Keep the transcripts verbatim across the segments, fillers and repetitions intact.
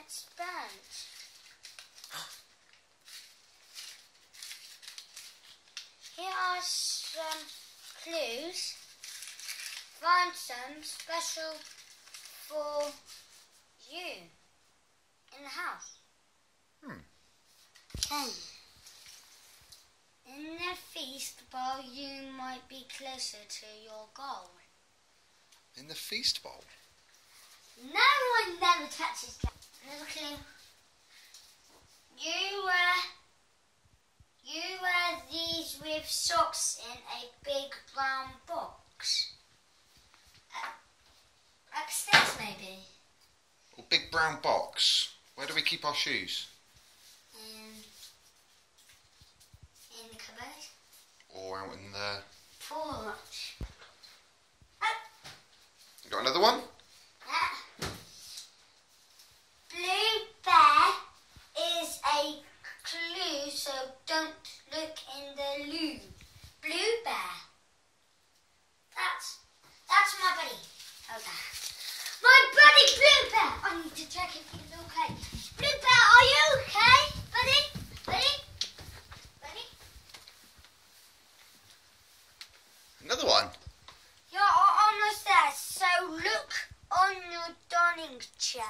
It's burnt. Here are some clues. Find some special for you in the house. Hmm. Okay. In the feast bowl, you might be closer to your goal. In the feast bowl? No one never touches cat. Another clue. You wear, you wear these with socks in a big brown box. Uh, upstairs, maybe. A big brown box. Where do we keep our shoes? In, in the cupboard. Or out in the... Porch. You got another one? Uh, Blue bear is a clue, so don't look in the loo. Blue bear. That's that's my buddy. Okay. My buddy Blue bear. I need to check if he's okay. Blue bear, are you okay, buddy? Buddy? Buddy? Another one? You're al- almost there, so look on your dining chair.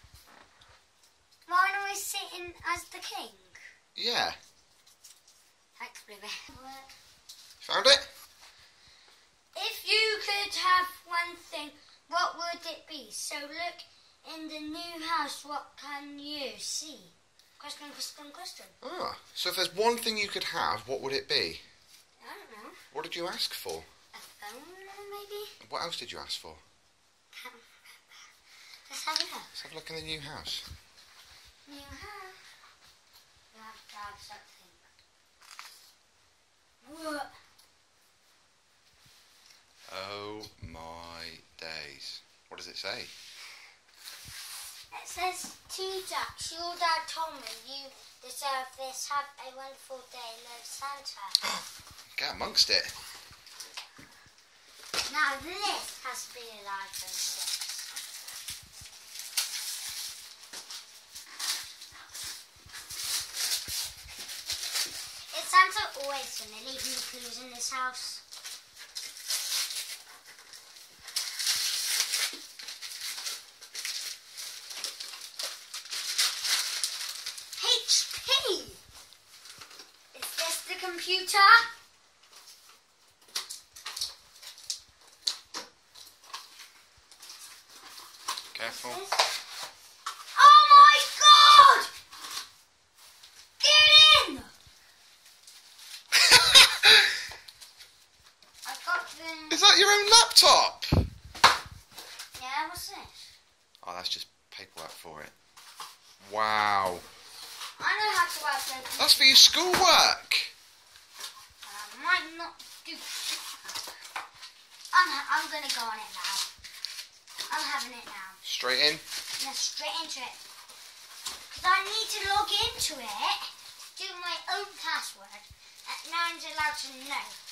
Mine always sitting as the king. Yeah. Thanks, Blue bear. Found it? If you could have one thing, what would it be? So look in the new house, what can you see? Question, question, question. Ah, so if there's one thing you could have, what would it be? I don't know. What did you ask for? A phone, maybe? What else did you ask for? Can't remember. Let's have a look. Let's have a look in the new house. New house. You have to have something. What? Oh my days. What does it say? It says, to Jax, your dad told me you deserve this. Have a wonderful day. Love, Santa. Get amongst it. Now this has to be an iPhone six. Is Santa always going to leave me clues in this house? H P! Is this the computer? Careful. Oh my god! Get in! I got the... Is that your own laptop? Yeah, what's this? Oh, that's just paperwork for it. Wow. I know how to work the... That's for your schoolwork. I might not do... I'm, I'm going to go on it now. I'm having it now. Straight in. Yeah, straight into it. Because I need to log into it, do my own password, and no one's allowed to know.